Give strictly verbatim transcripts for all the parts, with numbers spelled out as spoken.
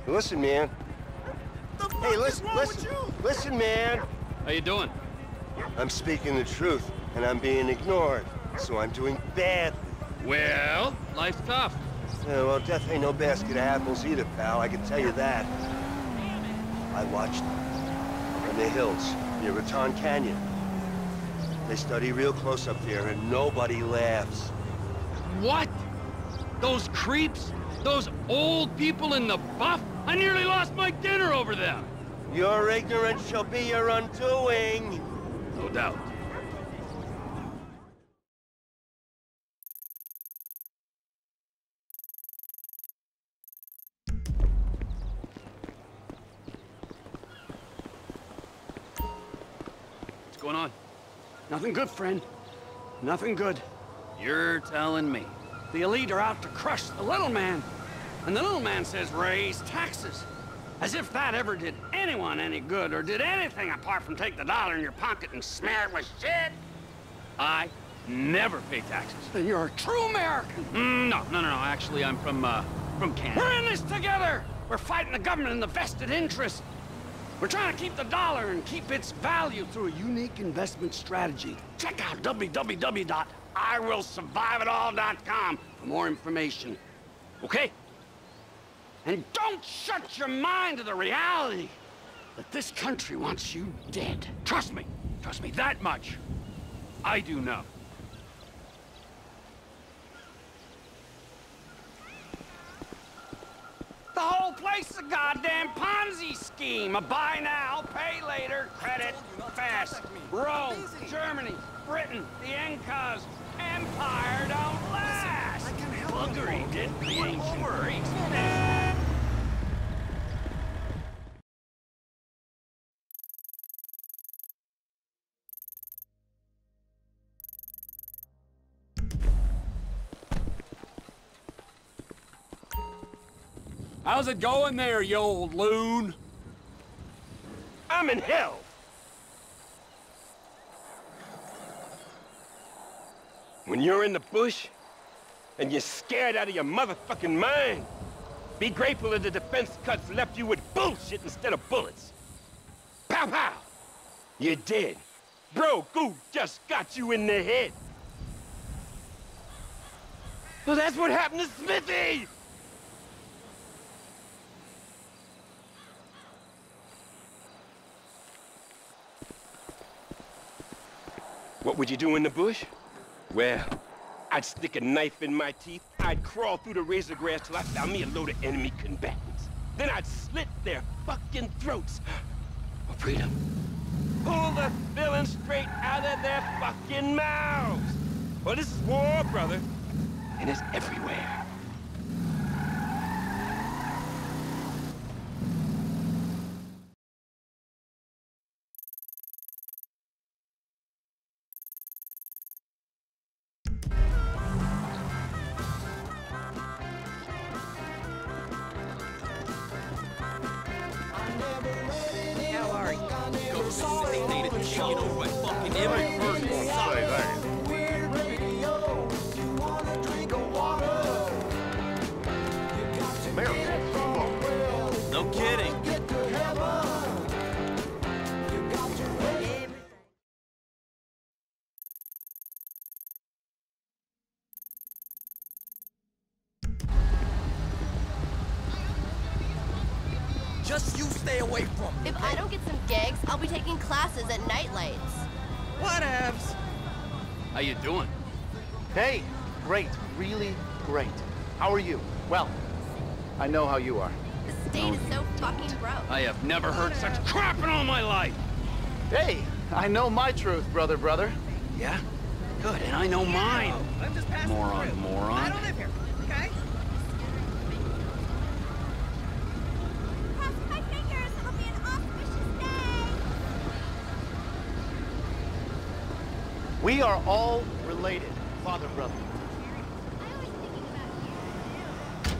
Listen, man. The fuck Hey, is listen, wrong listen, with you? listen, man. How you doing? I'm speaking the truth, and I'm being ignored, so I'm doing badly. Well, life's tough. Yeah, well, death ain't no basket of apples either, pal. I can tell you that. I watched them in the hills near Raton Canyon. They study real close up there, and nobody laughs. What? Those creeps? Those old people in the buff? I nearly lost my dinner over them. Your ignorance shall be your undoing. No doubt. What's going on? Nothing good, friend. Nothing good. You're telling me. The elite are out to crush the little man. And the little man says raise taxes. As if that ever did anyone any good, or did anything apart from take the dollar in your pocket and smear it with shit. I never pay taxes. Then you're a true American. Mm, no, no, no, no. Actually, I'm from, uh, from Canada. We're in this together. We're fighting the government and the vested interest. We're trying to keep the dollar and keep its value through a unique investment strategy. Check out w w w dot I will survive it all dot com for more information. Okay? And don't shut your mind to the reality that this country wants you dead. Trust me. Trust me that much. I do know. The whole place is a goddamn Ponzi scheme. A buy now, pay later, credit, fast. Rome, Germany, Britain, the Incas. Empire don't last. Buggery did the ancient Greeks. How's it going there, you old loon? I'm in hell. When you're in the bush, and you're scared out of your motherfucking mind, be grateful that the defense cuts left you with bullshit instead of bullets. Pow pow! You're dead. Bro, Goop just got you in the head. Well, that's what happened to Smithy! What would you do in the bush? Well, I'd stick a knife in my teeth, I'd crawl through the razor grass till I found me a load of enemy combatants. Then I'd slit their fucking throats for freedom. Pull the villain straight out of their fucking mouths. Well, this is war, brother, and it's everywhere. How are you? Go to Mississippi, native to you know what? Fucking every person on side. No kidding. Just you stay away from me. If I don't get some gigs, I'll be taking classes at night lights. Whatevs. How you doing? Hey, great, really great. How are you? Well, I know how you are. The state is so fucking broke. I have never heard such crap in all my life. Hey, I know my truth, brother, brother. Yeah? Good, and I know mine. I'm just passing Moron, through. moron. I don't live here, okay? Cross my fingers, it'll be an auspicious day. We are all related, father, brother. I always thinking about you.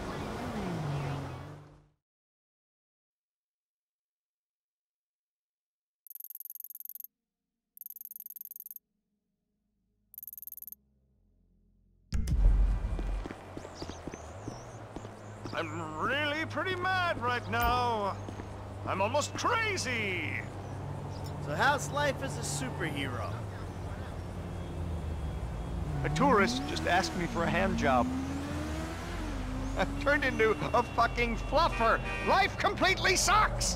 I'm really pretty mad right now. I'm almost crazy. So how's life as a superhero? A tourist just asked me for a hand job. I've turned into a fucking fluffer. Life completely sucks.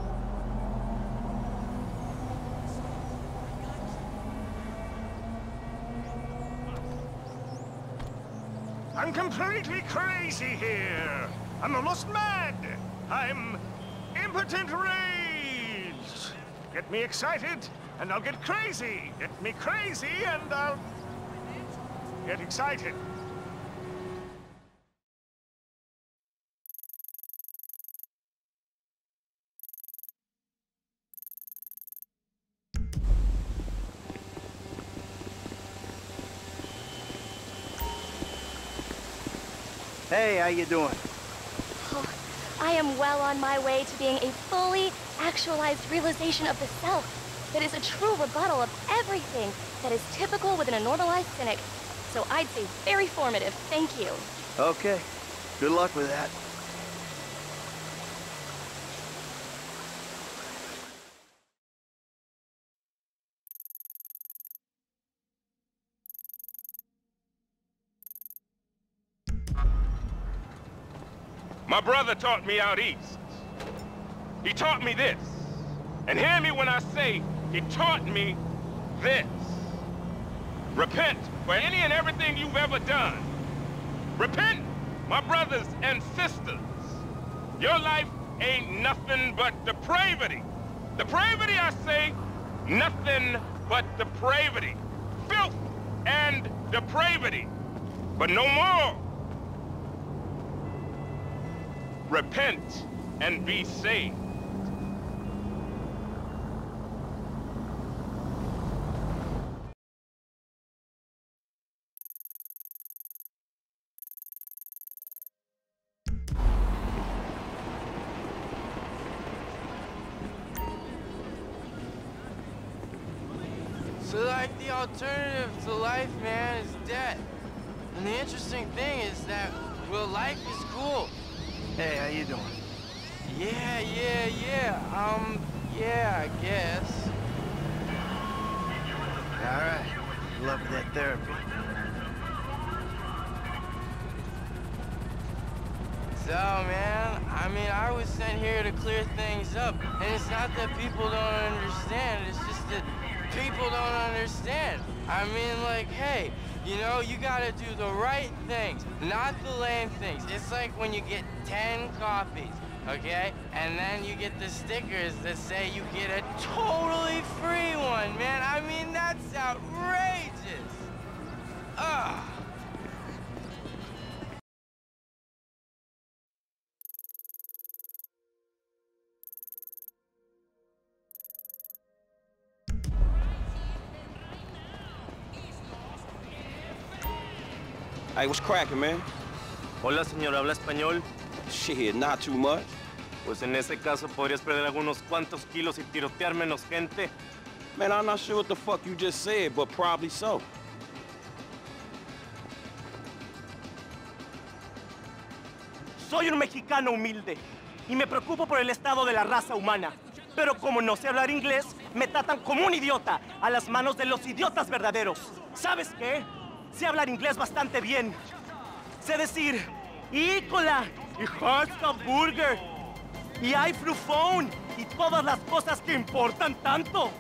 I'm completely crazy here. I'm almost mad. I'm impotent rage. Get me excited, and I'll get crazy. Get me crazy, and I'll get excited. Hey, how you doing? Oh, I am well on my way to being a fully actualized realization of the self that is a true rebuttal of everything that is typical within a normalized cynic. So I'd say very formative, thank you. Okay. Good luck with that. My brother taught me out east. He taught me this. And hear me when I say he taught me this. Repent for any and everything you've ever done. Repent, my brothers and sisters. Your life ain't nothing but depravity. Depravity, I say, nothing but depravity. Filth and depravity. But no more. Repent and be saved. So, like, the alternative to life, man, is death. And the interesting thing is that, well, life is cool. Hey, how you doing? Yeah, yeah, yeah. Um, yeah, I guess. All right. Good luck with that therapy. So, man, I mean, I was sent here to clear things up. And it's not that people don't understand, it's just that people don't understand. I mean, like, hey, you know, you gotta do the right things, not the lame things. It's like when you get ten copies, okay? And then you get the stickers that say you get a totally free one, man. I mean, that's outrageous. Ugh. Hey, what's cracking, man? Hola, señor, ¿habla español? Shit, not too much. Pues en ese caso podrías perder algunos cuantos kilos y tirotear menos gente. Man, I'm not sure what the fuck you just said, but probably so. Soy un mexicano humilde y me preocupo por el estado de la raza humana. Pero como no sé hablar inglés, me tratan como un idiota a las manos de los idiotas verdaderos. ¿Sabes qué? Sé hablar inglés bastante bien. Sé decir, Ícola, y Hasta Burger, y iFruphone, y todas las cosas que importan tanto.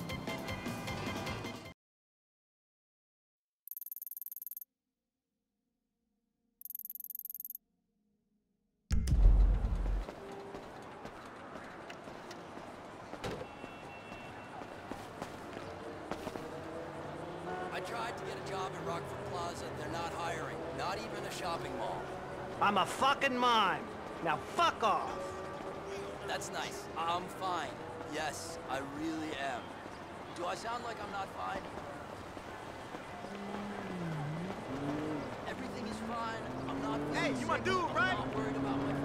I tried to get a job at Rockford Plaza. They're not hiring. Not even a shopping mall. I'm a fucking mime. Now fuck off. That's nice. I'm fine. Yes, I really am. Do I sound like I'm not fine? Everything is fine. I'm not. Hey, you my dude, right? I'm not worried about my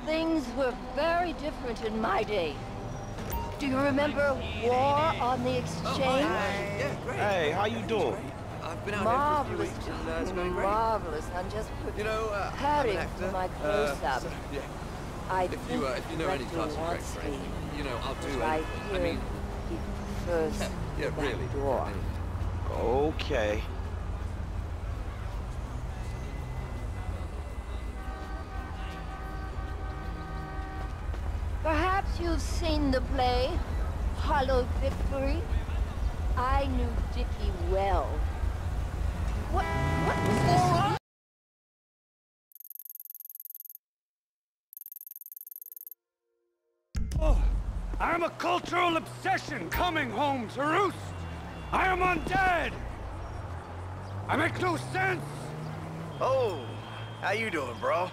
Things were very different in my day. Do you remember War on the Exchange? Yeah, great. Hey, how you doing? I've been out Marvelous, here for a few weeks and uh, it's going great. marvelous. I'm just You know, uh, preparing I'm an actor. for my Uh, close-up. so, yeah. I If you, uh, if you know any director parts of Greg wants Frank, me, you know, I'll do but I anything. I hear mean, he prefers yeah, the back really. door. Okay. Perhaps you've seen the play, Hollow Victory? I knew Dickie well. What, what was going on? Oh, I am a cultural obsession coming home to roost. I am undead. I make no sense. Oh, how you doing, bro?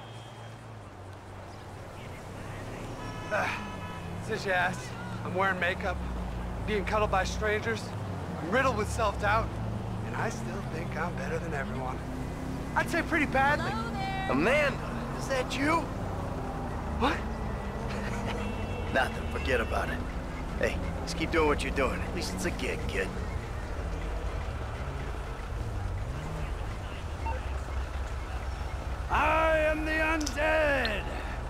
Uh, since you asked, I'm wearing makeup, being cuddled by strangers, I'm riddled with self-doubt, and I still think I'm better than everyone. I'd say pretty badly. Amanda, is that you? What? Nothing, forget about it. Hey, just keep doing what you're doing. At least it's a gig, kid. I am the undead.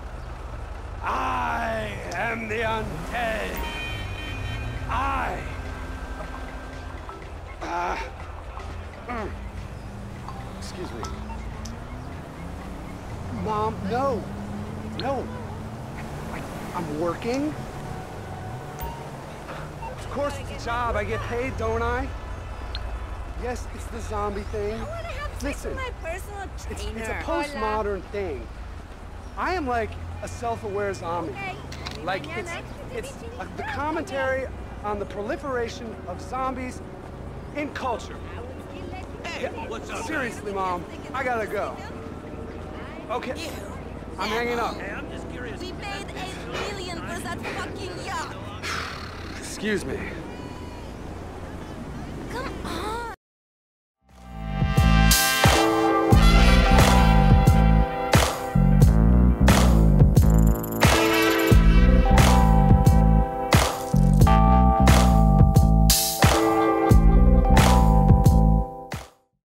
I am the undead. I. Uh, mm. Excuse me. Mom, no. No. I, I'm working. Of course it's a job. I get paid, don't I? Yes, it's the zombie thing. Listen, my personal it's, trainer. it's a postmodern thing. I am like a self-aware zombie. Okay. Like, it's, it's uh, the commentary on the proliferation of zombies in culture. Yeah, what's up? seriously, Mom, I gotta go. Okay, I'm hanging up. Hey, I'm just curious. We paid eight million for that fucking yacht. Excuse me. Come on.